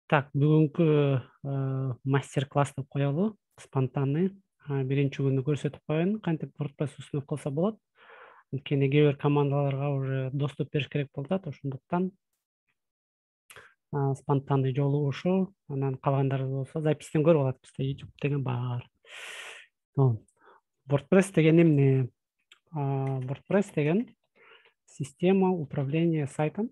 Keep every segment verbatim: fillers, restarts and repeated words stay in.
Так, бүгүнкү мастер-класс деп коелу, спонтанный. Биринчи күнү көрсөтүп коеюн, кантип WordPress установ кылса болот. Анткени кээ бир командаларга уже доступ бериш керек болуп атат, ошондуктан спонтанный жолу ушул. Анан калгандары болсо записьтен көрүп алат, бизде YouTube деген бар. WordPress деген эмне? WordPress деген система управления сайтом.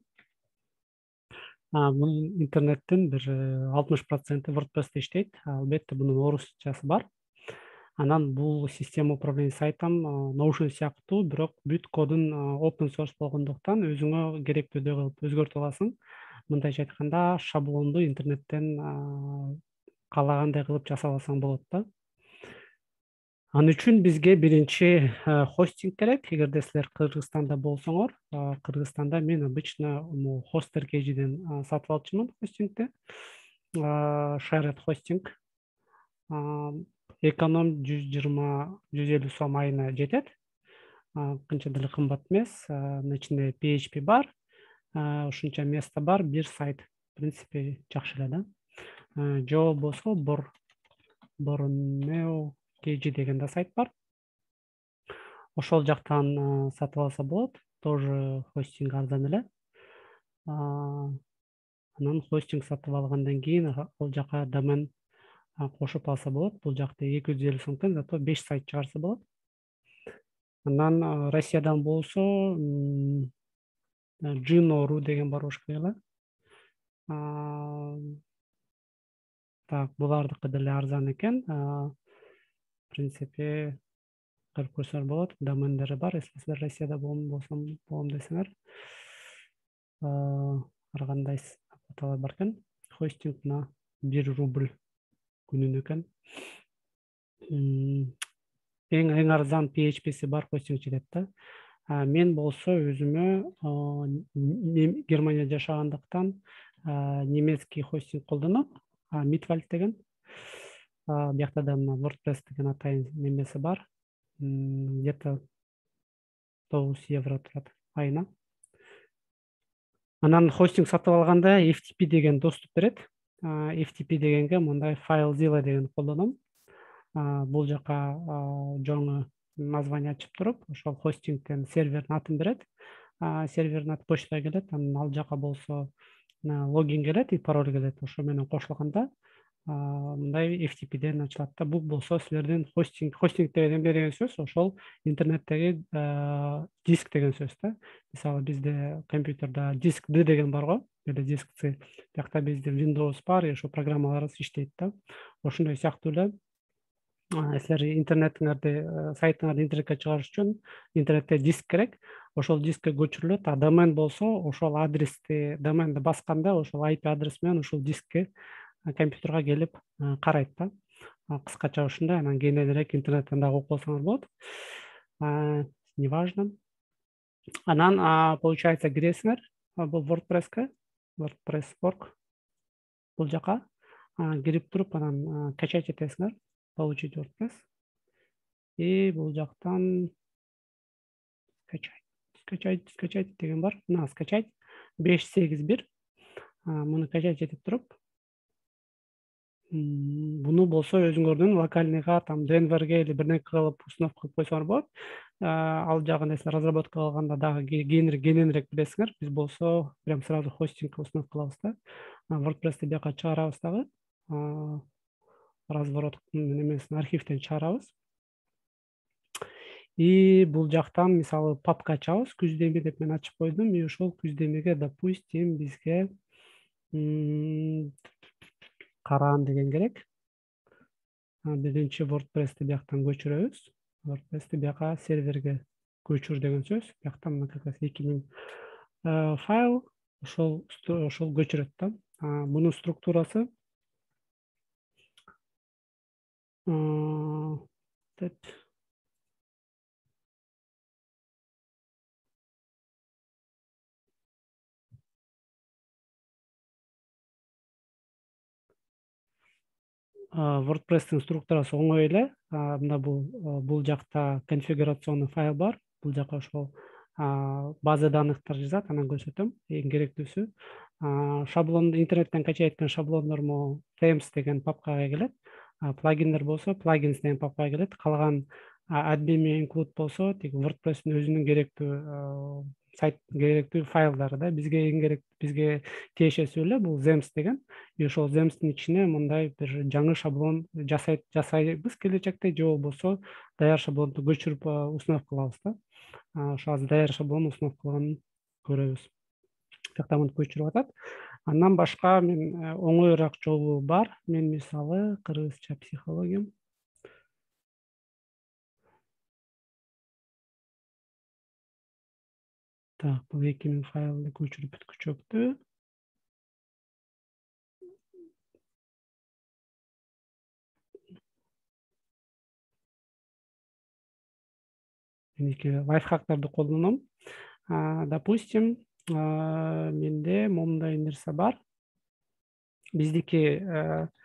Бунун интернеттин бир алтымыш проценти WordPress'те иштейт. Албетте бунун орусчасы бар. Анан бул система управления сайтом Notion сыяктуу, бирок бүт кодун open source болгондуктан өзүңө керектүүдөй кылып өзгөртүп аласың. Мындайча айтканда, шаблонду интернеттен каалагандай кылып жасап алсаң болот да. Ал үчүн бизге биринчи хостинг керек. Эгерде силер Кыргызстанда болсоңор, Кыргызстанда мен обычно Hoster kg'den сатып алчумун хостингди. Shared hosting. Эконом жүз жыйырма жүз элүү сом айына жетет. Канча деле кымбат эмес. Ичинде пи эйч пи бар. Ушунча место бар, бир сайт. В принципе, жакшы эле да. Жо болсо Borneo kg деген да сайт бар. Ошол жактан сатып алса болот. Тоже хостинг арзан эле. Анан хостинг сатып алгандан кийин ал жака домен кошуп алса болот. Бул жакта эки жүз элүү сомдон зато беш сайт чыгарса болот. Анан Россиядан болсо Jino.ru деген бар болуш керек эле. Так, булардыкы деле арзан экен. В принципе, көрүп көрсөңөр болот. Домендери бар. Если силер Россияда болсом болом десеңер. Ар кандай оплаталар бар экен. Хостинг на бир рубль күнүнө экен. Эң эң арзан пи эйч писи бар хостинг жетет да. Мен болсо өзүмө Германия жашагандыктан немецкий хостинг колдоном. Mitwald деген. Биякта да WordPress деген атайын немеси бар. Где-то тогуз евро турат айына. Анан хостинг сатып алганда эф ти пи деген доступ берет. эф ти пи дегенге мындай FileZilla деген колдоном. Бул жака жаңы название ачып туруп, ошол хостингден сервердин атын берет. Сервердин аты почтага келет, анан ал жака болсо логин келет и пароль келет. Ошо менен кошулганда мындай эф ти пиден ачылат да. Бул болсо силердин хостинг, хостинг деген эмне деген сөз? Ошол интернеттеги диск деген сөз да. Мисалы бизде компьютерде диск D деген бар го, эле диск C. Биякта бизде Windows бар, ошо программаларыбыз иштейт да. Ошондой сыяктуу эле силер интернетиңерди, сайтыңарды интернетке чыгарыш үчүн интернетте диск керек. Ошол дискке көчүрүлөт. А домен болсо ошол адрести, доменди басканда ошол ай пи адрес менен ошол дискке компьютерга келип карайт да. Кыскача ушундай. Анан кийинен элек интернеттен дагы окуп алсаңар болот. Неважно. Анан получается киресиңер бул WordPress'ке, WordPress точка орг. Бул жака кирип туруп анан качать этесиңер. Получить WordPress. И бул жактан скачать, скачать, скачать деген бар. Мына скачать беш сегиз бир. Муну качать этип туруп, буну болсо өзүңөрдүн локальныйга, там Денверге или бирнеке кылып установка кылып койсоңор болот. Ал жагын эсилер разработка кылганда дагы кийинирээк кененирээк билесиңер. Биз болсо прям сразу хостинг установка кылабыз да. WordPress'ти бияка чыгарабыз дагы. Разворот немесин архивден чыгарабыз. И бул жактан мисалы папка ачабыз. Күздеми деп мен ачып койдум. И ошол күздемиге, допустим, бизге караан деген керек. Биринчи WordPress'ти бияктан көчүрөбүз. WordPress'ти бияка серверге көчүр деген сөз. Бияктан как раз эки миң файл ошол ошол көчүрөт да. Мунун структурасы деп WordPress'тин структурасы оңой эле. Мына бул бул жакта конфигурационный файл бар. Бул жака ошол база данныктар жазат, анан көрсөтөм. Эң керектүүсү шаблон, интернеттен качай эткен шаблондор могу themes деген папкага келет. Плагиндер болсо plugins деген папкага келет. Калган admin include болсо тиги WordPress'ин өзүнүн керектүү сайт керектүү файлдары да. Бизге эң керек, бизге тиешеси эле бул themes деген. И ошол themes'тин ичине мындай бир жаңы шаблон жасайт жасайбыз келечекте, же болбосо даяр шаблонду көчүрүп установка кылабыз да. Ошо азыр даяр шаблон установкалаганын көрөбүз. Жакта мынтип көчүрүп атат. Андан башка мен оңоюраак жолу бар. Мен мисалы кыргызча психология. Так, бул эки миң файлды көчүрүп бүткүчөктү. Мен лайфхактарды колдоном. Допустим, менде момундай нерсе бар. Биздики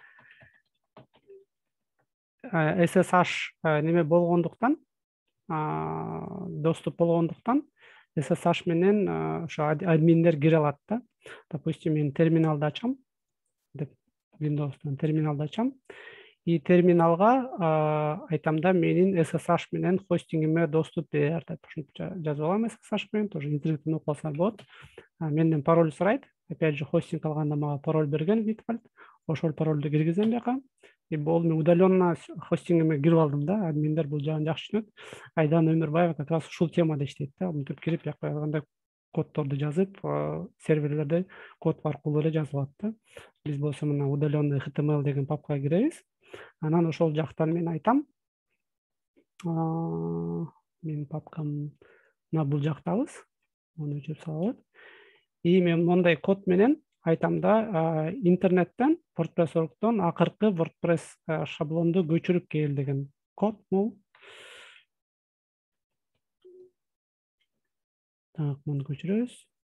эс эс эйч неме болгондуктан, доступ болгондуктан эс эс эйч менен ошо админдер кире алат да. Допустим, мен терминалды ачам деп Windows'тан терминалды ачам. И терминалга айтам да, менин эс эс эйч менен хостингиме доступ бер деп жазып алам. эс эс эйч менен тоже интернеттен окуп алсаңар болот. Менден пароль сурайт. Опять же, хостинг алганда мага пароль берген Bitfalt. Ошол парольду киргизем бияка. И бул мен удаленно хостингиме кирип алдым да. Админдер бул жагын жакшы түшүнөт. Айдан Өмүрбаева как раз ушул темада иштейт да. Мынтип кирип бияка кандай коддорду жазып, серверлерде код аркылуу эле жазып алат да. Биз болсо мына удаленный эйч ти эм эл деген папкага киребиз. Анан ошол жактан мен айтам. Мен папкам мына бул жактабыз. Муну өчүрүп салабыз. И мен мондай код менен айтам да, интернеттен WordPress точка org'тон акыркы WordPress шаблонду көчүрүп кел деген код бул. Так, муну көчүрөбүз.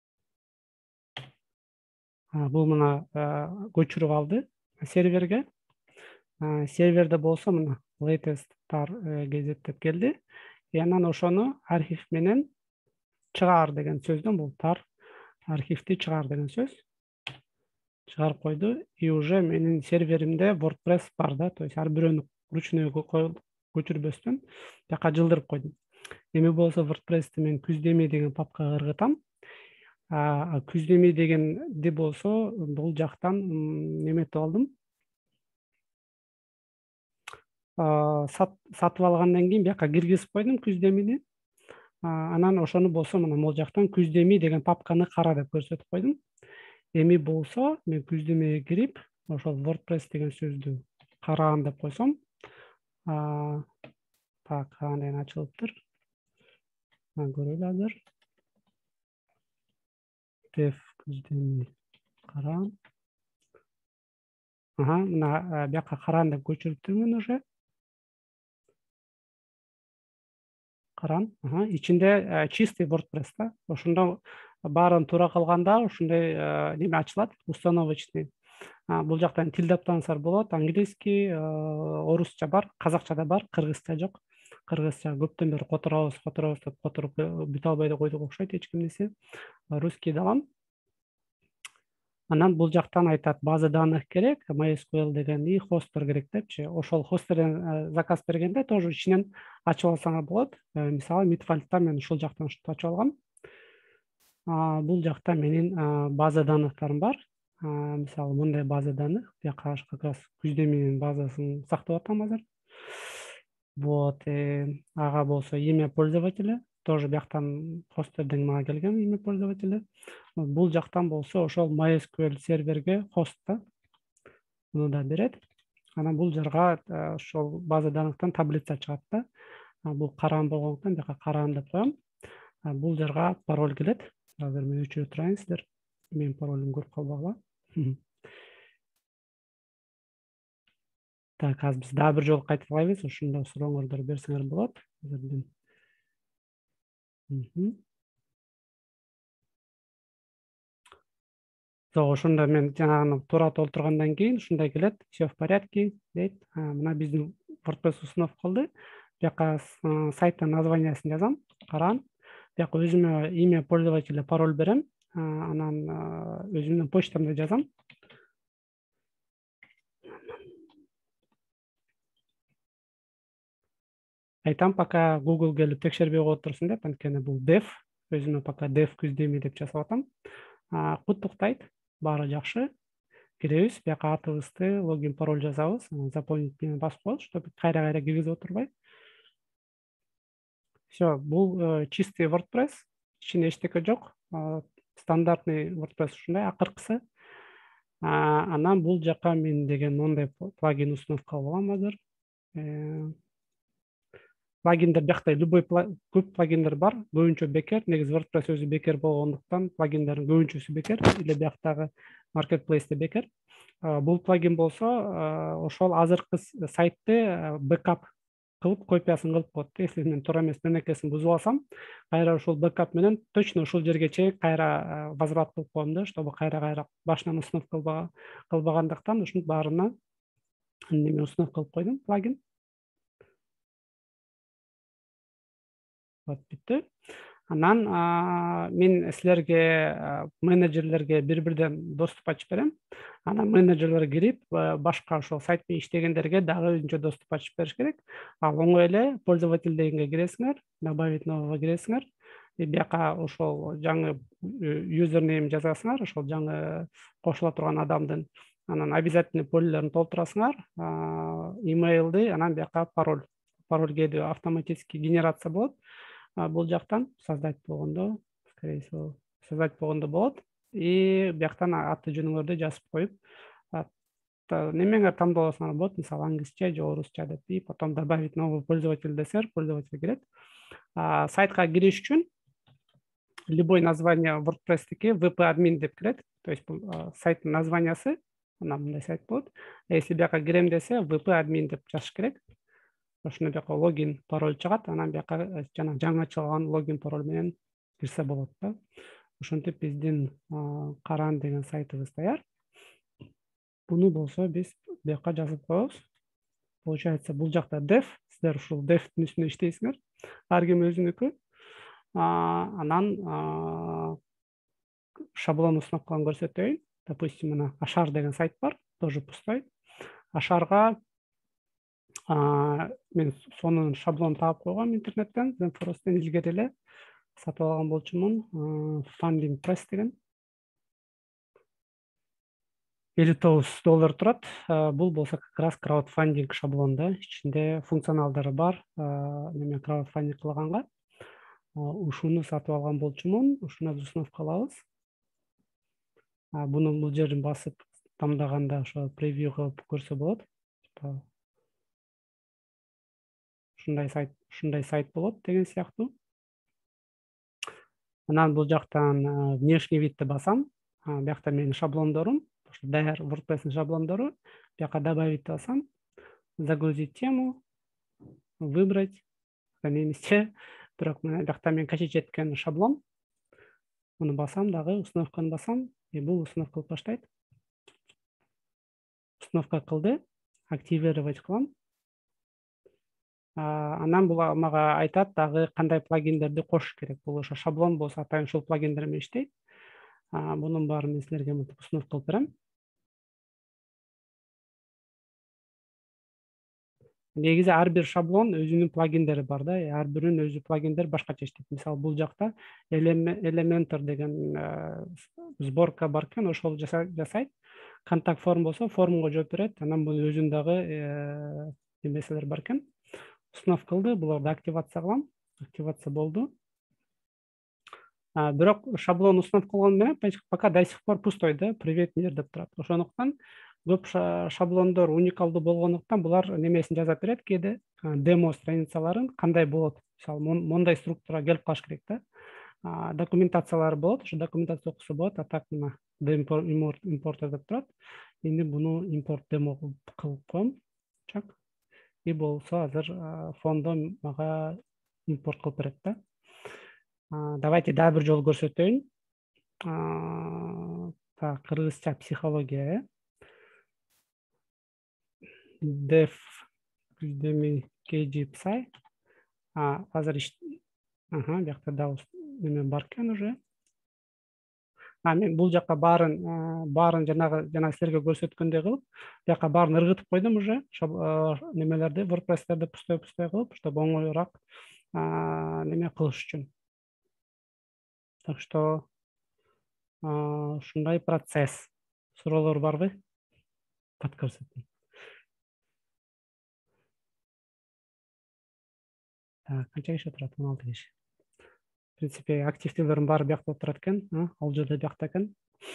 Бул мына көчүрүп алды серверге. Серверде болсо мына latest tar gazette деп келди. И анан ошону архив менен чыгар деген сөздөн, бул tar архивти чыгар деген сөз. Чыгарып койду. И уже менин серверимде WordPress бар да. То есть ар бирөөнү ручной көчүрбөстөн жака жылдырып койдум. Эми болсо WordPress'ти мен күздеми деген папкага ыргытам. Күздеми дегенди болсо бул жактан неметип алдым. Сатып алгандан кийин бияка киргизип койдум күздемини. Анан ошону болсо мына могул жактан күздеми деген папканы кара деп көрсөтүп койдум. Эми болсо мен күздемеге кирип, ошол WordPress деген сөздү караан деп койсом, так, кандай ачылыптыр. Көрөлү азыр. Def күздеми караан. Ага, мына бияка караан деп көчүрүптүрмүн уже. Каран, ага, ичинде чистый WordPress да. Ошондо баарын туура кылганда ушундай неме ачылат, установочный. Бул жактан тилдеп таанысаар болот. Английский, орусча бар, казакча да бар, кыргызча жок. Кыргызча көптөн бери которобуз, которобуз деп которуп бүтө албай да койдук окшойт эч кимдесе. Русский да. Анан бул жактан айтат, база данных керек, MySQL деген и хостер керек депчи. Ошол хостерден заказ бергенде тоже ичинен ачып алсаңар болот. Мисалы, Bitfalt'та мен ушул жактан ушинтип ачып алгам. Бул жакта менин база данныктарым бар. Мисалы, мындай база данных. Бияка как раз күздөменин базасын сактап атам азыр. Вот, ага болсо имя пользователя. Тоже бияктан хостерден мага келген имя пользователя. Бул жактан болсо ошол MySQL серверге хостта. Муну да берет. Анан бул жерга ошол база данныктан таблица чыгат да. Бул караан болгондуктан бияка караан деп коем. Бул жерга пароль келет. Азыр мен өчүрүп турайын сиздер. Менин паролум көрүп калбагыла. Так, азыр биз дагы бир жолу кайталайбыз. Ошондо сурооңорду берсеңер болот. Азыр ошондо мен жанагы туура толтургандан кийин ушундай келет. Все в порядке дейт. Мына биздин WordPress установка кылды. Бияка сайттын названиясын жазам. Караан. бияка өзүмө имя пользователя пароль берем, анан өзүмдүн почтамды жазам. Айтам, пока Google келип текшербей коюп отурсун деп, анткени бул dev, өзүмө пока dev күздөйм деп жасап атам. Куттуктайт, баары жакшы. Киребиз, бияка атыбызды, логин, пароль жазабыз, заполнить менен басып коебуз, чтобы кайра-кайра киргизип отурбай. Все, бул чистый WordPress, ичинде эчтеке жок. Стандартный WordPress ушундай, акыркысы. Анан бул жака мен деген мондай плагин установка кылгам азыр. Плагиндер бияқта любой көп плагиндер бар, көбүнчө бекер. Негизи WordPress өзү бекер болгондуктан плагиндердин көбүнчөсү бекер, эле бияктагы marketplace бекер. Бул плагин болсо, ошол азыркы сайтты бэкап кылып, копиясын кылып коет. Если мен туура эмес нерсесин бузуп алсам, кайра ошол бэкап менен точно ушул жерге чейин кайра возврат кылып коем да, чтобы кайра-кайра башынан установка кылбагандыктан ушунун баарына неме установка кылып койдум, плагин. Бүттү. Анан мен силерге менеджерлерге бир-бирден доступ ачып берем. Анан менеджерлер кирип, башка ошол сайт менен иштегендерге дагы өзүнчө доступ ачып бериш керек. Ал оңой эле пользователь дегенге киресиңер, добавить нового киресиңер. Бияка ошол жаңы юзернейм жазасыңар, ошол жаңы кошула турган адамдын. Анан обязательный полелерин толтурасыңар, имейлди, анан бияка пароль. Пароль кээде автоматически генерация болот. Бул жактан создать болгондо, скорее всего, создать болгондо болот. И бияктан аты жөнүңөрдү жазып коюп, немеңер тандоосуңар болот, мисалы англисче же орусча деп, и потом добавить новый пользователь десеңер, пользователь кирет. Сайтка кириш үчүн любой название WordPress-тики ви пи админ деп кирет. То есть сайттын названиясы, анан мындай сайт болот. Если бияка кирем десе, ви пи админ деп жазыш керек. Ошондо бияка логин, пароль чыгат, анан бияка жана жаңы ачылган логин, пароль менен кирсе болот да. Ошентип биздин Каран деген сайтыбыз даяр. Буну болсо биз бияка жазып коебуз. Получается, бул жакта dev, сиздер ушул devтин үстүндө иштейсиңер. Ар ким өзүнүкү. Анан шаблон установкаларын көрсөтөйүн. Допустим, мына Ашар деген сайт бар, тоже пустой. Ашарга мен сонун шаблон таап койгом интернеттен, Zenforest'ten илгери эле сатып алган болчумун. Funding Press деген элүү тогуз доллар турат. Бул болсо как раз краудфандинг шаблон да, ичинде функционалдары бар. Неме краудфандинг кылганга ушуну сатып алган болчумун. Ушуну установкалабыз. Буну бул жерин басып тамдаганда ошо превью кылып көрсө болот. Ушундай сайт, ушундай сайт болот деген сыяктуу. Анан бул жактан внешний видти басам. Биякта менин шаблондорум, даяр WordPress шаблондору. Бияка добавить басам. Загрузить тему, выбрать. Немисче, бирок биякта мен качать эткен шаблон. Муну басам дагы, установканы басам, и бул установка кылып баштайт. Установка кылды, активировать кылам. Анан бул мага айтат дагы кандай плагиндерди кошуш керек. Бул ошо шаблон болсо атайын ушул плагиндер менен иштейт. Бунун баарын мен силерге мынтип установка кылып берем. Негизи ар бир шаблон өзүнүн плагиндери бар да, ар биринин өзү плагиндер башкача иштейт. Мисалы бул жакта Elementor деген сборка бар экен, ошол жасайт. Контакт форм болсо формуга жооп берет. Анан бул өзүнүн дагы эмеселер бар экен. Установка кылды, буларды активация кылам. Активация болду. Бирок шаблон установка кылган менен пока до сих пор пустой да, привет мир деп турат. Ошондуктан көп шаблондор уникалдуу болгондуктан булар немесин жаза берет кээде, демо страницаларын кандай болот. Мисалы мондай структура келип калыш керек да. Документациялар болот, ошо документация окуса болот. А так мына импорт деп турат. Эми буну импорт демо кылып коем. Чак. И болсо азыр фондо мага импорт кылып берет да. Давайте дагы бир жолу көрсөтөйүн. Так, кыргызча психология. Dev күздөмү кей джи псай. Азыр ага, биякта да неме бар экен уже. А мен бул жакка баарын баарын жанагы жана силерге көрсөткөндөй кылып, жакка баарын ыргытып койдум уже. Немелерди, WordPress'терди пустой-пустой кылып, чтобы оңоюраак неме кылыш үчүн. Так что ушундай процесс. Суроолор барбы? Пат көрсөтүм. Так, канча киши турат? он алты киши. В принципе, активдүүлөрдүн баары биякта турат экен, ал жерде биякта экен.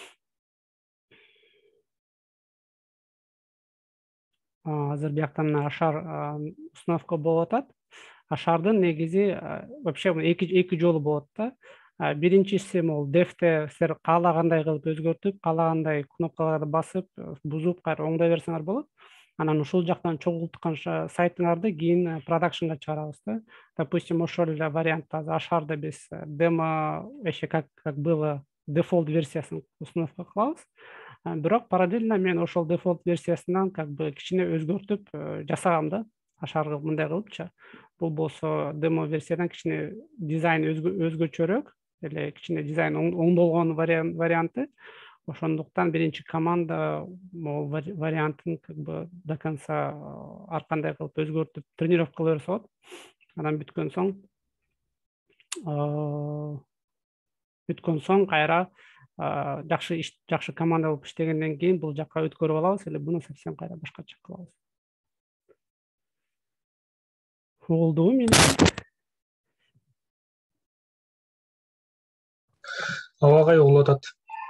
Азыр биякта мына ашар установка болуп атат. Ашардын негизи вообще эки эки жолу болот да. Биринчиси могу девте силер каалагандай кылып өзгөртүп, каалагандай кнопкаларды басып, бузуп, кайра оңдой берсеңер болот. Анан ушул жактан чогулткан сайтыңарды кийин продакшнга чыгарабыз да. Допустим, ошол эле вариантта ашарды биз демо вообще как как было дефолт версиясын установка кылабыз. Бирок параллельно мен ошол дефолт версиясынан как бы кичине өзгөртүп жасагам да. Ашарга мындай кылыпчы. Бул болсо демо версиядан кичине дизайн өзгөчөрөөк, эле кичине дизайн оңдолгон варианты. Ошондуктан биринчи команда могул вариантын как бы до конца ар кандай кылып өзгөртүп тренировка кыла берсе болот. Анан бүткөн соң бүткөн соң кайра жакшы жакшы команда болуп иштегенден кийин бул жакка өткөрүп алабыз, эле буну совсем кайра башкача кылабыз. Болдубу мен? Абагай болуп атат.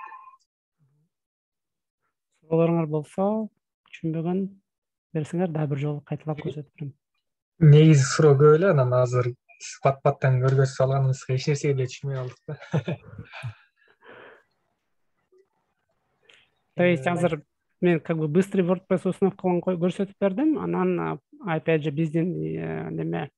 Суроолоруңар болсо, түшүнбөгөн берсеңер дагы бир жолу кайталап көрсөтүп берем. Негизи суроо көп эле, анан азыр пат-паттан көргөзүп салганыбызга эч нерсеге деле түшүнбөй калдык да. То есть азыр мен как бы быстрый WordPress установкаларын көрсөтүп бердим, анан опять же биздин неме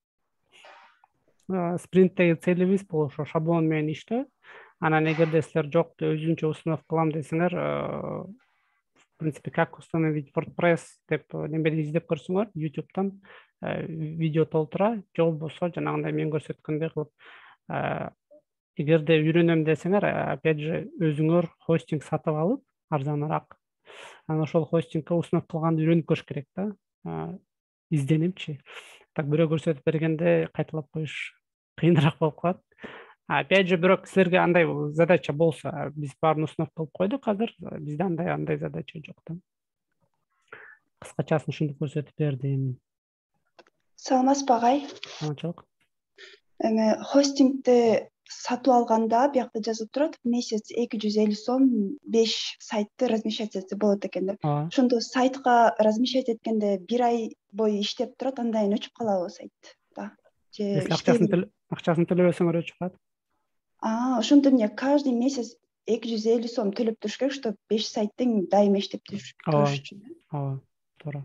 спринттеги целибиз бул ошо шаблон менен иштөө. Анан эгерде силер жок өзүнчө установка кылам десеңер, в принципе, как установить WordPress деп немеде издеп көрсөңөр, YouTube'дан видео толтура, же болбосо жанагындай мен көрсөткөндөй кылып, эгерде үйрөнөм десеңер, опять же өзүңөр хостинг сатып алып, арзаныраак. Анан ошол хостингке установка кылганды үйрөнүп көрүш керек да. Изденипчи. Так бирөө көрсөтүп бергенде кайталап коюш кыйыныраак болуп калат. Опять же, бирок силерге андай задача болсо, биз баарын установка кылып койдук азыр, бизде андай андай задача жок да. Кыскачасын ушинтип көрсөтүп бердим. Саламатсызбы агай? Саламатчылык. Эме хостингди сатып алганда биякта жазып турат, месяц эки жүз элүү сом беш сайтты размещать этсе болот экен деп. Ошондо сайтка размещать эткенде бир ай бою иштеп турат, андан кийин өчүп калабы сайт да. Же акчасын акчасын төлөбөсөңөр өчүп калат. А, ошондо эмне каждый месяц эки жүз элүү сом төлөп туруш керек, чтобы беш сайттын дайыма иштеп туруш үчүн. Ооба, туура.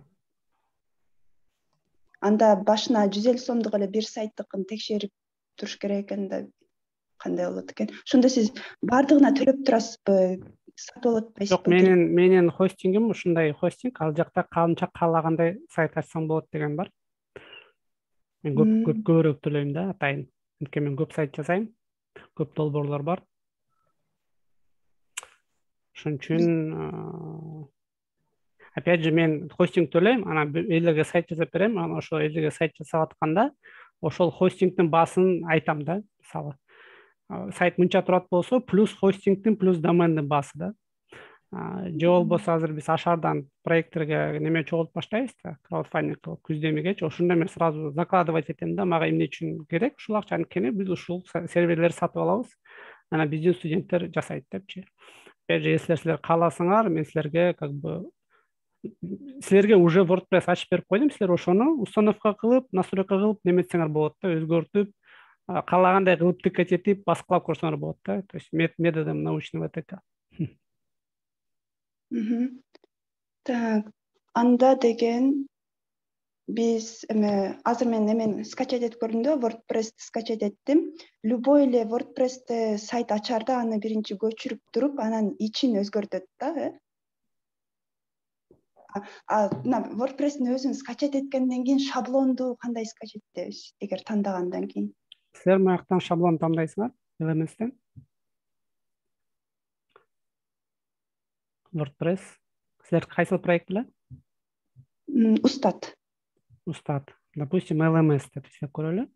Анда башына жүз элүү сомдук эле бир сайттыкын текшерип туруш керек экен да, кандай болот экен? Ошондо сиз бардыгына төлөп турасызбы, сатып алып атпайсызбы? Жок, менин менин хостингим ушундай хостинг, ал жакта канча каалагандай сайт ачсаң болот деген бар. Мен көп көп көбүрөөк төлөйм да, атайын. Анткени мен көп сайт жасайм, көп долбоорлор бар. Ошон үчүн опять же мен хостинг төлөйм, анан элдерге сайт жасап берем, анан ошол элдерге сайт жасап атканда ошол хостингдин баасын айтам да, мисалы. Сайт мынча турат болсо, плюс хостингдин, плюс домендин баасы да. Же болбосо азыр биз ашардан проекттерге неме чогултуп баштайбыз да, краудфандинг кылып күздө эмегечи, ошондо мен сразу закладывать этем да, мага эмне үчүн керек ушул акча, анткени биз ушул серверлерди сатып алабыз, анан биздин студенттер жасайт депчи. Опять же, если силер кааласаңар, мен силерге как бы силерге уже WordPress ачып берип койдум, силер ошону установка кылып, настройка кылып неметсеңер болот да, өзгөртүп, каалагандай кылып тыкать этип, баскылап көрсөңөр болот да. То есть методом научного ТК. Так, анда деген биз эме азыр мен эмен скачать этип көрдүм да, WordPress'ти скачать эттим. Любой эле WordPress'те сайт ачарда аны биринчи көчүрүп туруп, анан ичин өзгөртөт да, э? А мына WordPress'ин өзүн скачать эткенден кийин шаблонду кандай скачать этебиз, эгер тандагандан кийин? Силер маяктан шаблон тандайсыңар. Elements'ten. WordPress. Sizler кайсыл проект беле? Устат. Устат. Допустим, эл эм эс деп исеп көрөлү.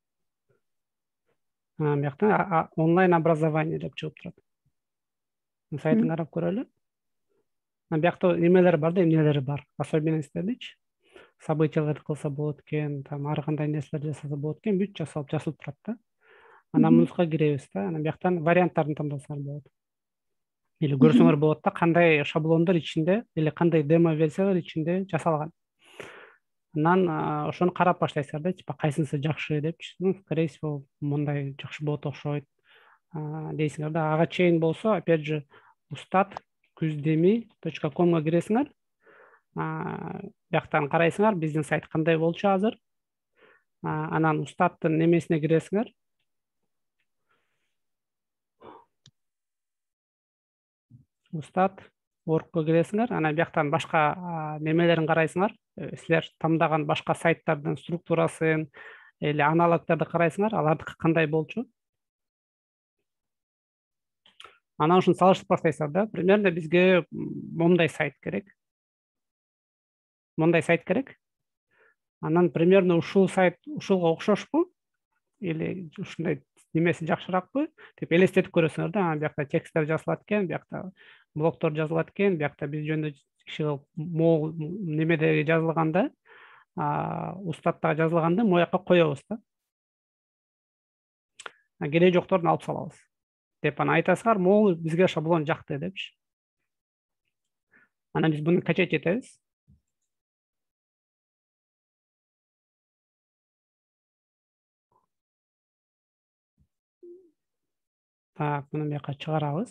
Бияктан онлайн образование деп чыгып турат. Сайтын карап көрөлү. Биякта немелер бар да, эмнелери бар. Особенностьтerdичи. Событияларды кылса болот экен, там ар кандай нерселер жасаса болот экен, бүт жасалып жасалып турат да. Анан мунуска киребиз да, анан бияктан варианттарын тандасаңар болот. Или көрсөңөр болот да, кандай шаблондор ичинде, или кандай демо версиялар ичинде жасалган. Анан ошону карап баштайсыздар да, типа кайсынысы жакшы депчи. Ну, скорее всего, мындай жакшы болот окшойт дейсиңер да. Ага чейин болсо, опять же, устат күздеми точка комго киресиңер. Бияктан карайсыңар, биздин сайт кандай болчу азыр. Анан устаттын немесине киресиңер. Устат оргко киресиңер. Анан бияктан башка немелерин карайсыңар. Силер тандаган башка сайттардын структурасын или аналогдарды карайсыңар, алардыкы кандай болчу. Анан ушуну салыштырып баштайсыздар да. Примерно бизге мондай сайт керек. Мондай сайт керек. Анан примерно ушул сайт ушулга окшошпу или ушундай немеси жакшыракпы деп элестетип көрөсүңөр да. Анан биякта тексттер жазылат экен, биякта блогдор жазылат экен, биякта биз жөнүндө киши мол немеде жазылганда, устатта жазылганда моякка коебуз да. Кереги жокторун алып салабыз деп анан айтасыңар, могул бизге шаблон жакты депчи. Анан биз буну качать этебиз. Так, bunu бияка чыгарабыз.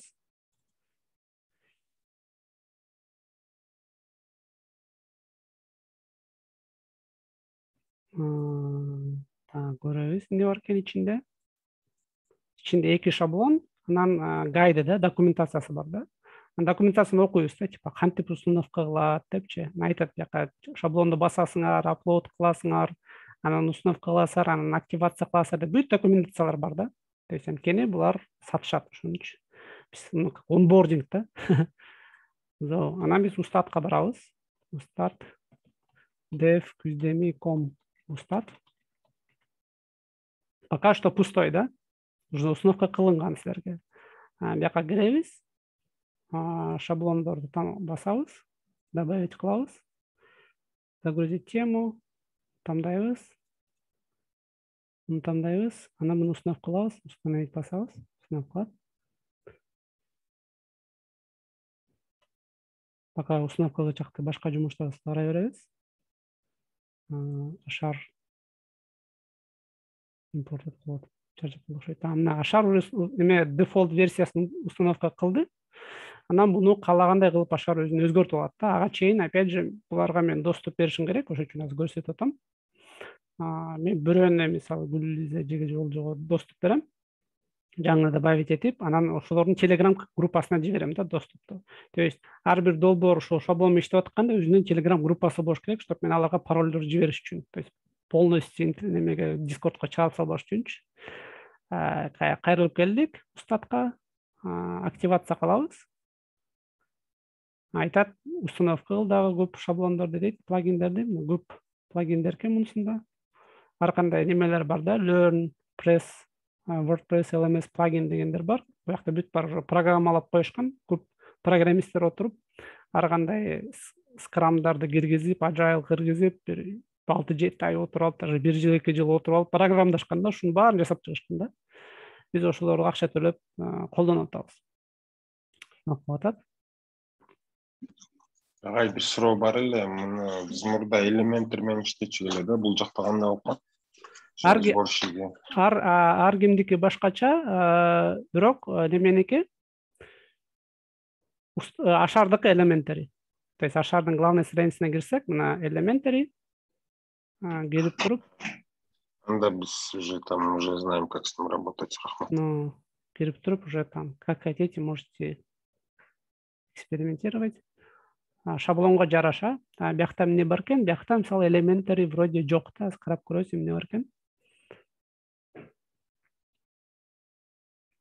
Так, көрөбүз эмне бар экен ичинде. Ичинде эки шаблон, анан гайды да, документациясы бар да. Документацияны окуйбуз да, типа кантип установка кылат депчи. Айтат бияка шаблонду басасыңар, аплод кыласыңар, анан установка кыласыңар, анан активация кыласыңар деп бүт документациялар бар да. То есть анткени булар сатышат ошончу. Биз онбординг да. Анан биз устатка барабыз. Устат dev күздеми ком устат. Пока что пустой, да? Уже установка кылынган силерге. Бияка киребиз. Шаблондорду басабыз. Добавить кылабыз. Загрузить тему. Тандайбыз. Муну тандайбыз. Анан муну установка кылабыз. Установить басабыз. Установка кылат. Пока установкага чакты башка жумуштарды карай беребиз. Ашар импорт кылып чарчап окшойт. Мына Ашар эме дефолт версиясын установка кылды. Анан буну каалагандай кылып Ашар өзүн өзгөртүп алат да. Ага чейин опять же буларга мен доступ беришим керек, ошон үчүн азыр көрсөтүп атам. Мен бирөөнө мисалы Гүлиза Жегежолжого доступ берем. Жаңы добавить этип, анан ошолордун Telegram группасына жиберем да доступту. То есть ар бир долбоор ошол шаблон иштеп атканда өзүнүн Telegram группасы болуш керек, чтобы мен аларга паролдор жибериш үчүн. То есть полностью немеге Discordко чыгарып салбаш үчүнчү. Кайрылып келдик, устатка активация кылабыз. Айтат, установка кыл дагы көп шаблондорду дейт, плагиндерди, көп плагиндер экен мунусунда. Ар кандай немелер бар да, Learn, Press, WordPress эл эм эс плагин дегендер бар. Бу жакта бүт бар программалап коюшкан. Көп программисттер отуруп, ар кандай скрамдарды киргизип, ажайл киргизип, бир алты жети ай отуруп алып, даже бир жыл эки жыл отуруп алып программдашкан да, ушунун баарын жасап чыгышкан да. Биз ошолорго акча төлөп колдонуп атабыз. Атат. Агай, бир суроо бар эле. Муну биз мурда элементтер менен иштечү эле да. Бул жакта кандай болуп калат? Ар ар кимдики башкача, бирок неменики Ашардыкы элементтери. То есть Ашардын главный страницасына кирсек, мына элементтери келип туруп. Анда биз уже там уже знаем, как с ним работать. Ну, кирип туруп уже там, как хотите, можете экспериментировать. Шаблонго жараша. Биякта эмне бар экен? Биякта мисалы элементтери вроде жок да, карап көрөсүң эмне бар экен.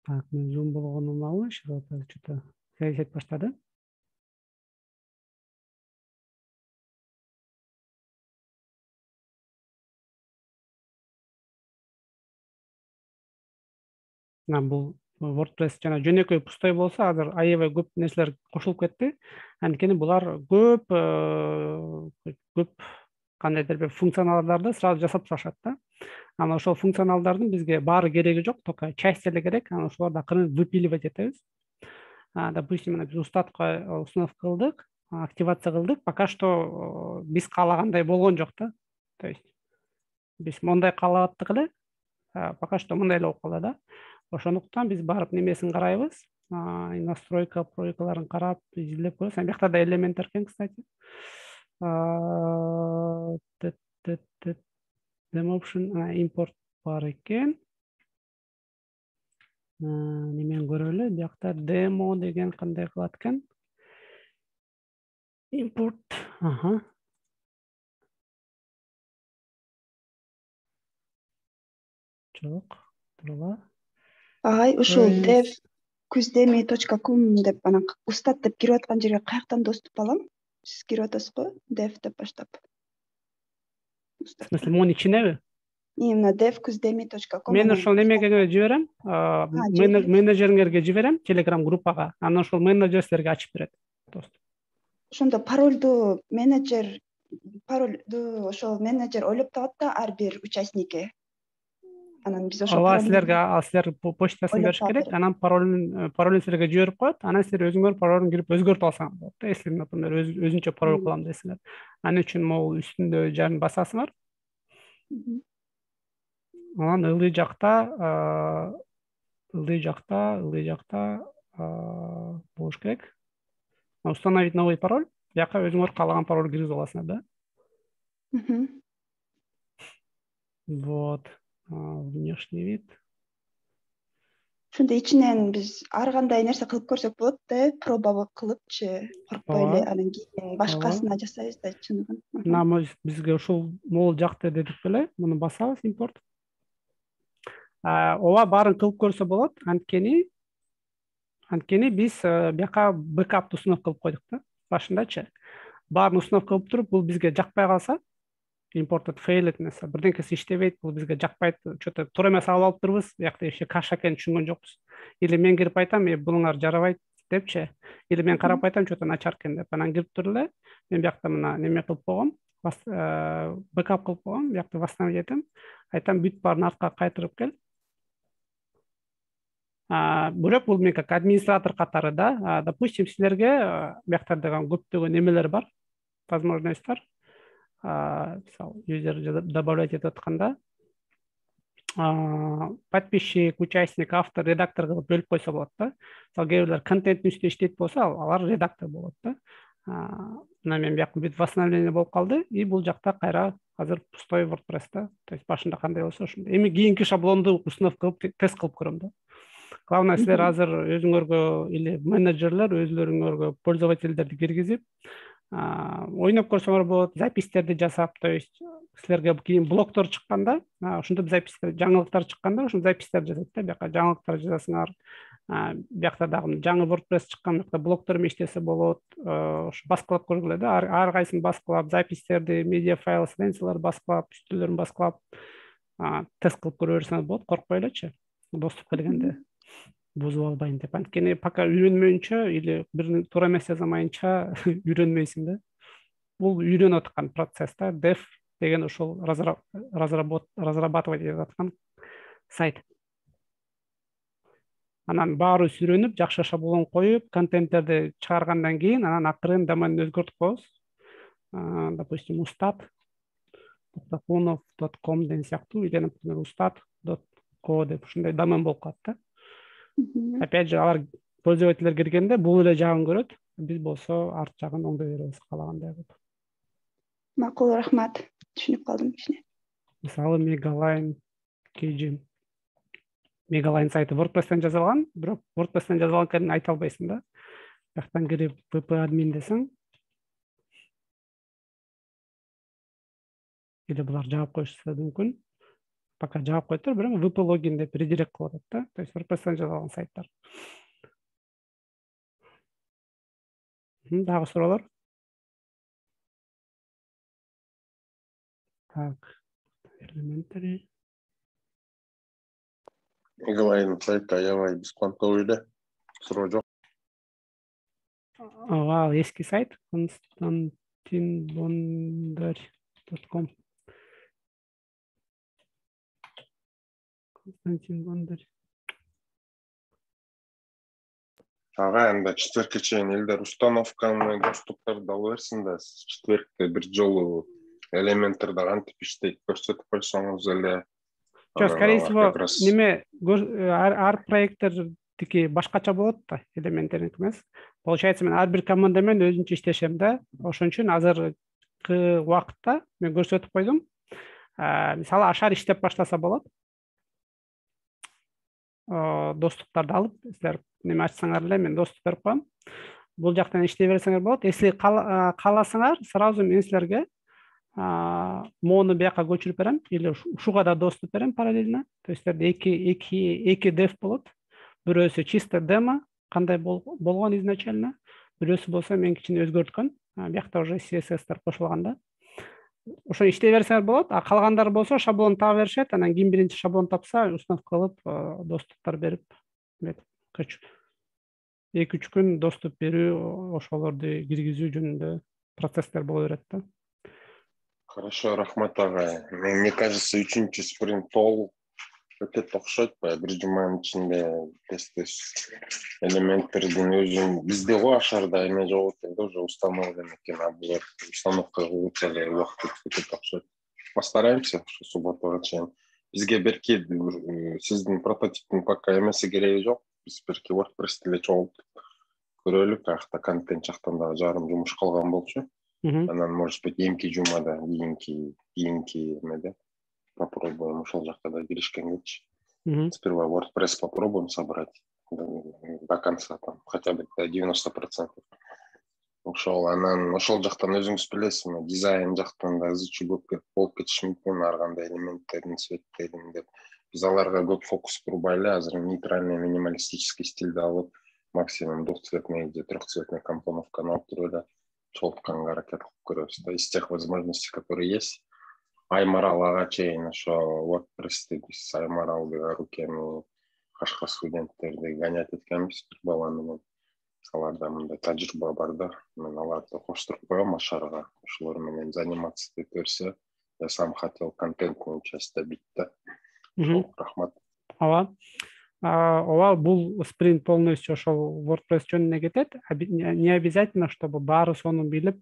Так, мен зум болгонумабы, что-то зависеть баштады. Мына бул WordPress жана жөнөкөй пустой болсо, азыр аябай көп нерселер кошулуп кетти. Анткени булар көп көп кандайдыр бир функционалдарды сразу жасап турушат да. Ана ошол функционалдардын бизге баары кереги жок, только часть эле керек. Ана ошолорду акырын выпиливать этебиз. Допустим, мына биз устатка установка кылдык, активация кылдык. Пока что биз каалагандай болгон жок да. То есть биз мондай каалап эле, пока что мындай эле болуп калды да. Ошондуктан биз барып немесин карайбыз. Настройка, проекаларын карап, изилдеп көрөбүз. Ана жакта да элементтер экен, кстати. Demoption import бар экен. Немен көрөлү? Биякта demo деген кандай кылат экен? Import. Ага. Жок, турба. Ай, ушул dev kuzdemi точка ком деп анан устат деп кирип аткан жерге каяктан доступ алам? Сиз кирип атасызбы? Dev деп баштап. В смысле, монун ичинеби? Именно dev kuzdemi точка ком. Мен ошол немеге жиберем, менеджериңерге жиберем, Telegram группага. Анан ошол менеджер силерге ачып берет. Ошондо паролду менеджер паролду ошол менеджер ойлоп табат да ар бир участникке. Анан биз ошол паролду силерге силер почтасын бериш керек. Анан паролун паролун силерге жиберип коет. Анан силер өзүңөр паролун кирип өзгөртүп алсаңыз болот да. Если, например, өзүнчө пароль кылам десеңер. Анын үчүн могул үстүндө жарын басасыңар. Анан ылдый жакта, ылдый жакта, ылдый жакта болуш керек. Установить новый пароль. Бияка өзүңөр каалаган пароль киргизип аласыңар да. Вот. Внешний вид. Ошондо ичинен биз ар кандай нерсе кылып көрсөк болот да, проба кылыпчы, коркпой эле, анан кийин башкасына жасайбыз да чыныгын. Мына бизге ушул могул жакты дедик беле, муну басабыз, импорт. Ооба баарын кылып көрсө болот, анткени анткени биз бияка бэкапты установка кылып койдук да. Башындачы. Баарын установка кылып туруп, бул бизге жакпай калса, imported failed нерсе, бирденкеси иштебейт, бул бизге жакпайт, что-то туура эмес алып алып турбуз, биякта иши каша экенин түшүнгөн жокпуз. Или мен кирип айтам, булуңар жарабайт депчи, или мен карап айтам, что-то начар экен деп. Анан кирип туруп эле, мен биякта мына неме кылып койгом, бэкап кылып койгом, биякта восстановить этем, айтам, бүт баарын артка кайтырып кел. Бирок бул мен как администратор катары да, допустим, силерге биякта деген көптөгөн немелер бар, возможностьтар. Мисалы, юзер добавлять этип атканда, подписчик, участник, автор, редактор кылып бөлүп койсо болот да. Мисалы, кээ бирлер контенттин үстүндө иштейт болсо, алар редактор болот да. Мына мен биякта бүт восстановление болуп калды, и бул жакта кайра азыр пустой WordPress да. То есть башында кандай болсо ошондой. Эми кийинки шаблонду установка кылып тест кылып көрөм да. Главное, силер азыр өзүңөргө или менеджерлер өзүлөрүңөргө пользовательдерди киргизип, ойноп көрсөңөр болот, запистерди жасап, то есть силерге кийин блоктор чыкканда, ошентип запистер, жаңылыктар чыкканда, ошол запистерди жасайт да, бияка жаңылыктар жазасыңар. Биякта дагы жаңы WordPress чыккан, биякта блоктор иштесе болот, ошо баскылап көргүлө да, ар кайсын баскылап, запистерди, медиа файл, станцияларды баскылап, үстүлөрүн баскылап, тест кылып көрө берсеңиз болот, коркпой элечи. Доступ келгенде бузуп албайын деп. Анткени пока үйрөнмөйүнчө или бир туура эмес жазамайынча үйрөнбөйсүң да. Бул үйрөнүп аткан процесс да. Dev деген ошол разрабатывать этип аткан сайт. Анан баарыбыз үйрөнүп, жакшы шаблон коюп, контенттерди чыгаргандан кийин, анан акырын доменди өзгөртүп коебуз. Допустим, устат точка конов точка ком деген сыяктуу, или, например, устат точка ко деп ушундай домен болуп калат да. Опять же, алар пользовательдер киргенде бул эле жагын көрөт, биз болсо арт жагын оңдой беребиз каалагандай болуп. Макул, рахмат. Түшүнүп калдым ичине. Мисалы, Megaline Keygen. Megaline сайты WordPress-тен жазылган, бирок WordPress-тен жазылган экенин айта албайсың да. Бияктан кирип вп админ десең, или булар жаап коюшу мүмкүн. пока жаап коюп тур, бирок vp login деп редирект кылып атат да. То есть WordPress-тан жасалган сайттар. Дагы суроолор? Так. Elementary. Эгелайдын сайты аябай бесплатный эле. Суроо жок. Ага, эски сайт константин бондарь точка ком. Константин Бондарь. Ага, анда четверкке чейин элдер установканы доступтарды ала берсин да. Четверкте бир жолу элементтерди кантип иштейт көрсөтүп койсоңуз эле. Жок, скорее всего, неме ар проекттerdики башкача болот да, элементтердики эмес. Получается, мен ар бир команда менен өзүнчө иштешем да. Ошон үчүн азыркы убакытта мен көрсөтүп койдум. Мисалы, ашар иштеп баштаса болот. Доступтарды алып, силер неме ачсаңар эле, мен доступ берип коем. Бул жактан иштей берсеңер болот. Если кааласаңар, сразу мен силерге мону бияка көчүрүп берем, или ушуга да доступ берем параллельно. То есть эки эки эки дев болот. Бирөөсү чисто демо, кандай болгон изначально, бирөөсү болсо мен кичине өзгөрткөн. Биякта уже си эс эстер кошулган да. Ошо иштей берсеңер болот, а калгандары болсо шаблон таба беришет, анан ким биринчи шаблон тапса, установка кылып, доступтар берип, эки үч күн доступ берүү, ошолорду киргизүү жөнүндө процесстер боло берет да. Хорошо, рахмат ага. Мне кажется, үчүнчү спринт толук өтөт окшойт, бир жуманын ичинде тест элементтердин өзүн бизде го ашарда эме жок экен да, уже установлен экен, а булар установка кылууга эле убакыт өтөт окшойт. Постараемся ушу субботага чейин. Бизге берки сиздин прототиптин пока эмеси кереги жок. Биз берки WordPress эле чогултуп көрөлүк, акта контент жактан дагы жарым жумуш калган болчу. Анан, может быть, эмки жумада, кийинки, кийинки эмеде попробуем ошол жакка да киришкенгечи. Сперва WordPress попробуем собрать до конца, там, хотя бы до девяносто процентов. Ошол, анан ошол жактан өзүңүз билесизби, дизайн жактан да ызчы көп болуп кетиши мүмкүн, ар кандай элементтердин, цветтерин деп. Биз аларга көп фокус курбай эле, азыр нейтральный минималистический стилди алып, максимум двухцветный же трехцветный компоновканы алып туруп эле чогултканга аракет кылып көрөбүз. Из тех возможностей, которые есть. Аймаралга чейин ошо WordPress-ти биз Аймаралды руками кашка студенттерди гонять эткенбиз, бир бала менен. Аларда мындай тажрыйба бар да, мен аларды коштуруп коем ашарга, ошолор менен заниматься деп берсе, я сам хотел контентную часть добить да. Рахмат. Ооба. Ооба, бул спринт полностью ошол WordPress жөнүнө кетет. Не обязательно, чтобы баары сону билип,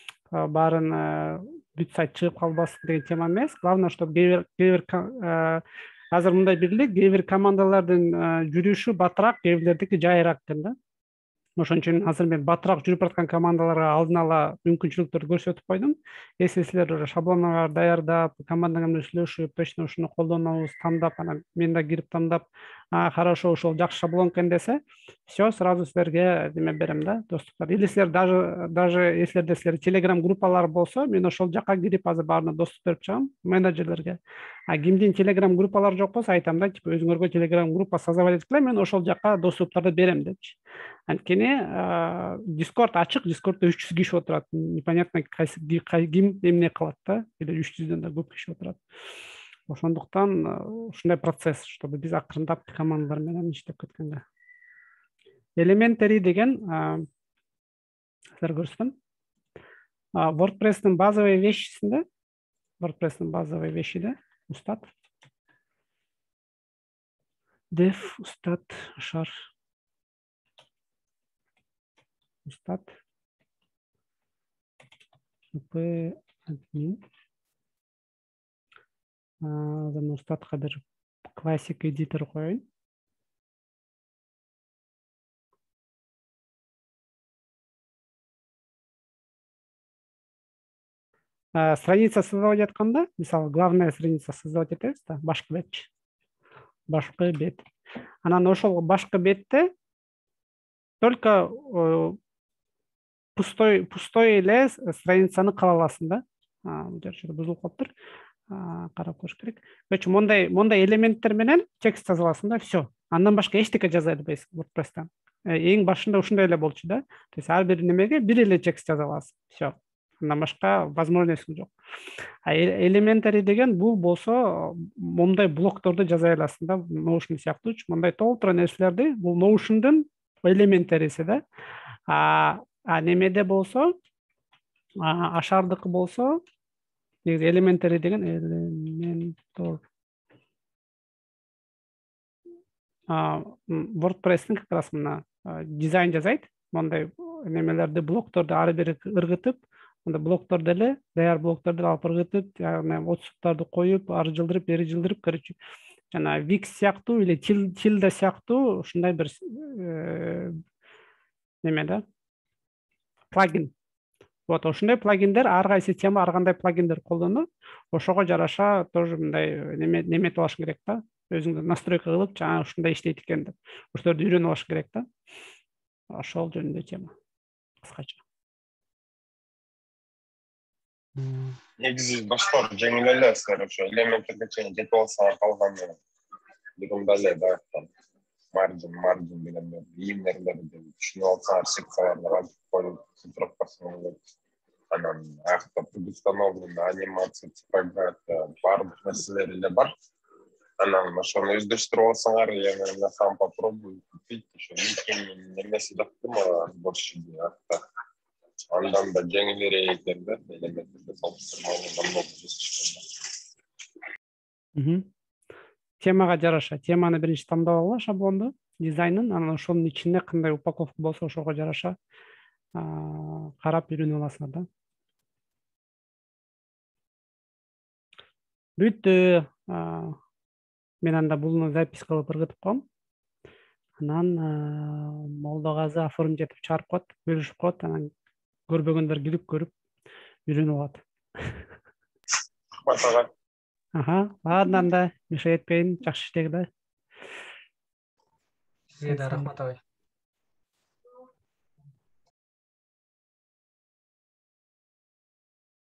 баарын бүт сайт чыгып калбасын деген тема эмес. Главное, чтобы кээ бир азыр мындай бирлик, кээ бир командалардын жүрүшү батыраак, кээ бирлердики жайыраак экен да. Ошон үчүн азыр мен батыраак жүрүп аткан командаларга алдын ала мүмкүнчүлүктөрдү көрсөтүп койдум. Если силер уже шаблондорду даярдап, команда менен сүйлөшүп, точно ушуну колдонобуз, тандап, анан мен да кирип тандап, хорошо, ушул жакшы шаблон экен десе, все, сразу силерге неме берем да, доступтар. Или силер даже даже если силер Telegram группалар болсо, мен ошол жакка кирип азыр баарына доступ берип чыгам менеджерлерге. А кимдин Telegram группалары жок болсо, айтам да, типа өзүңөргө Telegram группа создавать эткиле, мен ошол жакка доступтарды берем депчи. Анткени Discord ачык, Discordда үч жүз киши отурат. Непонятно ким эмне кылат да, или үч жүздөн да көп киши отурат. Ошондуктан ушундай процесс, чтобы биз акырындап командалар менен иштеп кеткенде. Elementary деген силер көрсөтөм. WordPress-тин базовый вещисинде, WordPress-тин базовый вещиде устат. Dev устат шар. Устат. P admin. Азыр устатка бир классик эдитор коеюн. Страница создавать атканда, мисалы, главная страница создавать этебиз да, башкы бет. Башкы бет. Анан ошол башкы бетте только пустой пустой эле страницаны кыла аласың да. Бул жерде бузулуп калыптыр. карап көрүш керек. Короче, мондай мондай элементтер менен текст жаза аласың да, все. Андан башка эчтеке жаза албайсың WordPress-тан. Эң башында ушундай эле болчу да. То есть ар бир немеге бир эле текст жаза аласың. Все. Андан башка возможностьң жок. А элементари деген бул болсо мондай блокторду жаза аласың да, Notion сыяктуу. Мондай толтура нерселерди бул Notion'дун элементариси да. А а немеде болсо, ашардыкы болсо, негизи элементари деген элементор. WordPress-тин как раз мына дизайн жасайт. Мондай немелерди, блокторду ары бери ыргытып, мында блокторду эле, даяр блокторду алып ыргытып, яғни отсуктарды коюп, ары жылдырып, бери жылдырып, короче, жана Wix сыяктуу или Tilda сыяктуу ушундай бир неме да, плагин. Вот ошондой плагиндер, ар кайсы тема ар кандай плагиндер колдонот, ошого жараша тоже мындай неме неметип алышың керек да. Өзүңдү настройка кылып, жана ушундай иштейт экен деп. Ошолорду үйрөнүп алыш керек да. Ошол жөнүндө тема. Кыскача. Негизи башка жеңил эле силер ошо элементтерге чейин жетип алсаңар калганы бүгүн эле да. Margin, margin дегенде ийимдерди түшүнүп алсаңар, секцияларды кантип коюп, цифров бассаңар, анан аякта предустановленный анимация, типография, баардык нерселер эле бар. Анан ошону өздөштүрүп алсаңар, я сам попробую купить, ошо линкин немеси жакты мага больше аякта. Андан да жеңилирээк экен да, элементтерди салыштырмалуу намного жеңил. Темага жараша, теманы биринчи тандап алгыла, шаблонду, дизайнын, анан ошонун ичинде кандай упаковка болсо ошого жараша карап үйрөнүп аласыңар да. Бүттү. Мен анда булуну запись кылып ыргытып коем. Анан Молдогазы оформ жетип чыгарып коет, бөлүшүп коет, анан көрбөгөндөр кирип көрүп үйрөнүп алат. Рахмат. Аха, ладно, анда мешать этпейин, жакшы иштегиле. Сизге да рахмат агай.